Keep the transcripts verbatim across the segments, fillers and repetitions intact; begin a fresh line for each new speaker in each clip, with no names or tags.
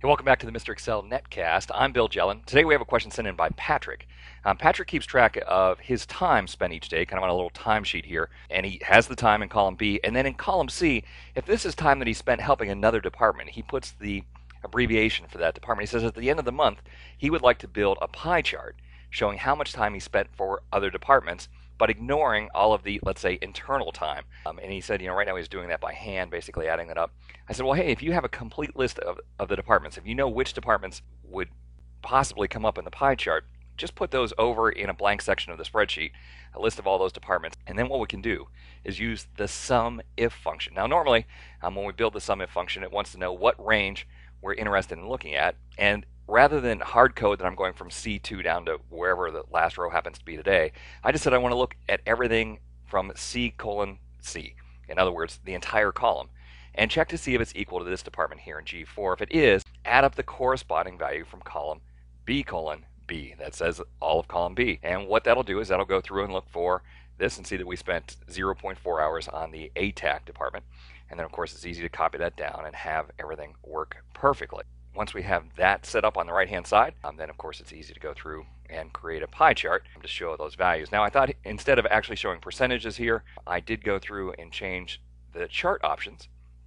Hey, welcome back to the Mister Excel Netcast. I'm Bill Jellin. Today we have a question sent in by Patrick. Um, Patrick keeps track of his time spent each day, kind of on a little timesheet here, and he has the time in column B. And then in column C, if this is time that he spent helping another department, he puts the abbreviation for that department. He says at the end of the month, he would like to build a pie chart showing how much time he spent for other departments, but ignoring all of the, let's say, internal time. Um, and he said, you know, right now he's doing that by hand, basically adding that up. I said, well, hey, if you have a complete list of, of the departments, if you know which departments would possibly come up in the pie chart, just put those over in a blank section of the spreadsheet, a list of all those departments. And then what we can do is use the SUMIF function. Now, normally, um, when we build the SUMIF function, it wants to know what range we're interested in looking at. And rather than hard code that I'm going from C two down to wherever the last row happens to be today, I just said I want to look at everything from C colon C. In other words, the entire column. And check to see if it's equal to this department here in G four. If it is, add up the corresponding value from column B colon B. That says all of column B. And what that'll do is that'll go through and look for this and see that we spent zero point four hours on the A T A C department. And then of course it's easy to copy that down and have everything work perfectly. Once we have that set up on the right hand side, um, then of course it's easy to go through and create a pie chart to show those values. Now I thought instead of actually showing percentages here, I did go through and change the chart options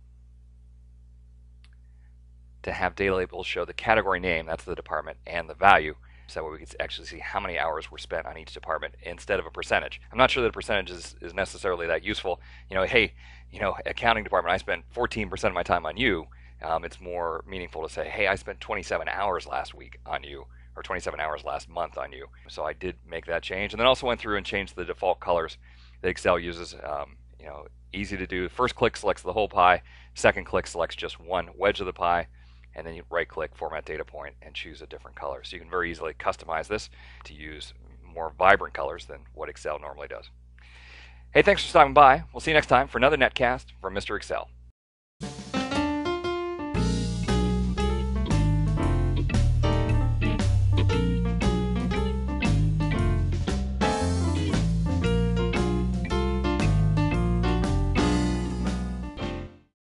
to have data labels show the category name, that's the department, and the value, so that way we can actually see how many hours were spent on each department instead of a percentage. I'm not sure that a percentage is, is necessarily that useful. You know, hey, you know, accounting department, I spent fourteen percent of my time on you. Um, it's more meaningful to say, hey, I spent twenty-seven hours last week on you, or twenty-seven hours last month on you. So I did make that change, and then also went through and changed the default colors that Excel uses. Um, you know, easy to do. First click selects the whole pie. Second click selects just one wedge of the pie. And then you right click, format data point, and choose a different color. So you can very easily customize this to use more vibrant colors than what Excel normally does. Hey, thanks for stopping by. We'll see you next time for another netcast from Mister Excel.